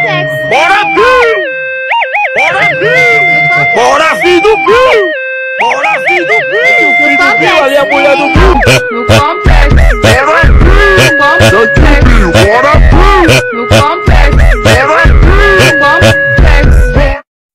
Bora, Pio! Bora, Pio! Bora, filho do Pio! Bora, filho do Pio! Filho do Pio, ali é a mulher do Pio!